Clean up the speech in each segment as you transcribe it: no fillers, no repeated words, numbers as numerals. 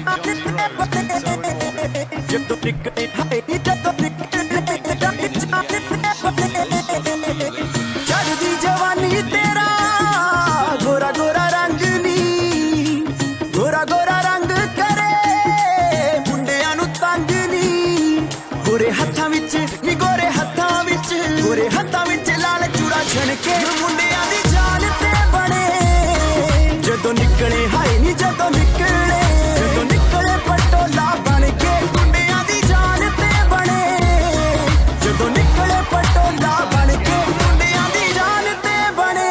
चढ़दी जवानी तेरा गोरा गोरा रंग नी गोरा गोरा रंग करे मुंडियां नू तंग नी गोरे हत्थां विच नी गोरे हत्थां विच लाल चूड़ा छणके मुंडियां दी जान ते बने जदों निकले हाय नी जदों निकले पटोला बन के मुंडियां दी जान ते बने जदों निकले पटोला बन के मुंडियां दी जान ते बने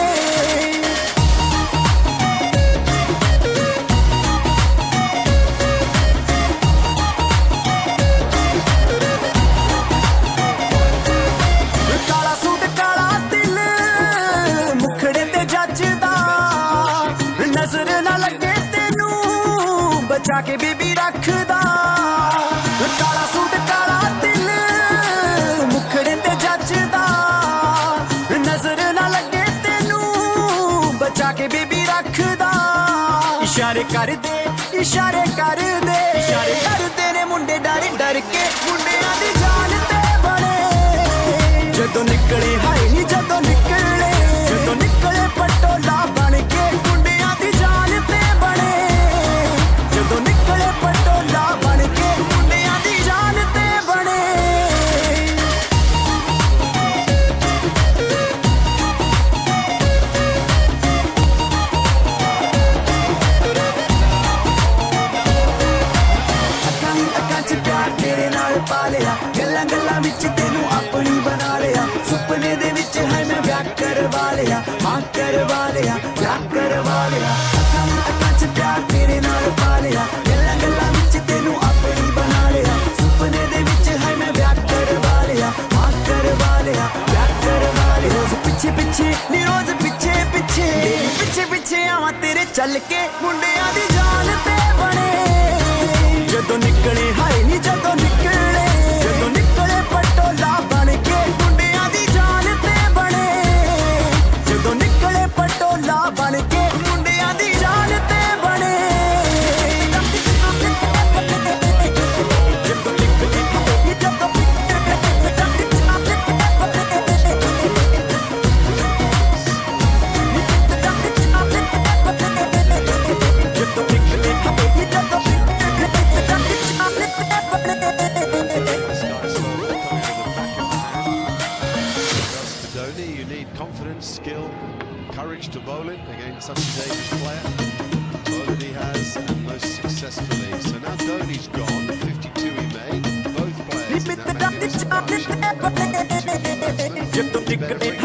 काला सूट काला दिल मुखड़े ते जचदा नजर ना लगे तेनू बचा के बेबी रखदा काला सूट काला दिल मुखड़े ते जचदा नजर ना लगे तेनू बचा के बेबी रखदा इशारे कर दे ने मुंडे डर के मुंडियां दी जान ते बने जदों निकले हाय नी जदों निकले पटोला बन के मुंडियां दी जान ते बने जदों निकले पटोला बन के मुंडियां दी जान ते बने अखां च प्यार तेरे नाल पा लिया गल्लां विच तेनू अपनी बना लिया सुपने दे विच है मैं ब्याह करवा लिया मां करवा लिया ब्याह करवा लिया अखां च प्यार तेरे नाल पा लिया गल्लां विच तेनू अपनी बना लिया सुपने दे विच है मैं ब्याह करवा लिया मां करवा लिया ब्याह करवा लिया रोज पिछे नी रोज पिछे आवां तेरे चल के मुंडियां दी जान ते बने जदों निकले हाय नी जदों निकले पटोला बन के मुंडियां दी जान ते बने जदों निकले पटोला बन के मुंडियां दी जान ते बने Dhoni, you need confidence, skill, courage to bowl it against such a dangerous player. Bowled he has, and most successfully. So now Dhoni's gone, the 52 he made. Both players in that magnificent partnership.